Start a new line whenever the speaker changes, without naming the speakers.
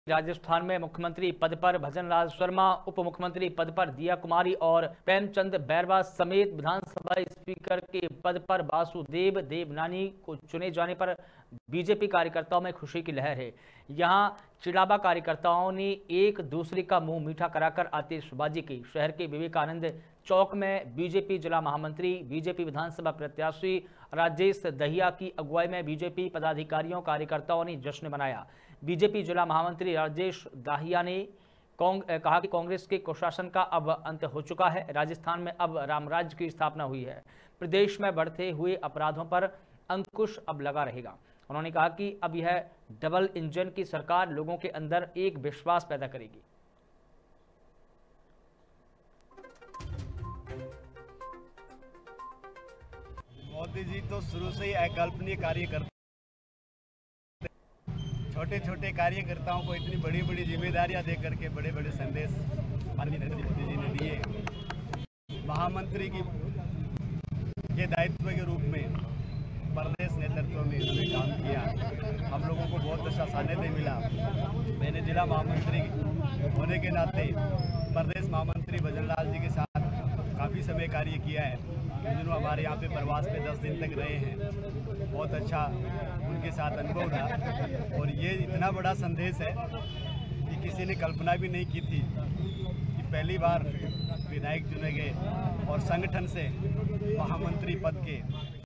राजस्थान में मुख्यमंत्री पद पर भजनलाल शर्मा, उप मुख्यमंत्री पद पर दिया कुमारी और प्रेमचंद बैरवा समेत विधानसभा स्पीकर के पद पर वासुदेव देवनानी को चुने जाने पर बीजेपी कार्यकर्ताओं में खुशी की लहर है। यहां चिड़ावा कार्यकर्ताओं ने एक दूसरे का मुंह मीठा कराकर आतिशबाजी की। शहर के विवेकानंद चौक में बीजेपी जिला महामंत्री, बीजेपी विधानसभा प्रत्याशी राजेश दहिया की अगुवाई में बीजेपी पदाधिकारियों कार्यकर्ताओं ने जश्न मनाया। बीजेपी जिला महामंत्री राजेश दाहिया ने कहा कि कांग्रेस के कुशासन का अब अंत हो चुका है। राजस्थान में अब रामराज्य की स्थापना हुई है। प्रदेश में बढ़ते हुए अपराधों पर अंकुश अब लगा रहेगा। उन्होंने कहा कि अब यह डबल इंजन की सरकार लोगों के अंदर एक विश्वास पैदा करेगी।
मोदी जी तो शुरू से ही अकल्पनीय कार्य करते, छोटे छोटे कार्यकर्ताओं को इतनी बड़ी बड़ी जिम्मेदारियां दे करके बड़े बड़े संदेश माननीय नरेंद्र मोदी जी ने दिए। महामंत्री के दायित्व के रूप में प्रदेश नेतृत्व में उन्होंने काम किया। हम लोगों को बहुत अच्छा सानिध्य मिला। मैंने जिला महामंत्री होने के नाते प्रदेश महामंत्री भजनलाल जी के साथ काफ़ी समय कार्य किया है। इन दिनों हमारे यहाँ पे प्रवास में 10 दिन तक रहे हैं। बहुत अच्छा उनके साथ अनुभव रहा और ये इतना बड़ा संदेश है कि किसी ने कल्पना भी नहीं की थी कि पहली बार विधायक चुने गए और संगठन से महामंत्री पद के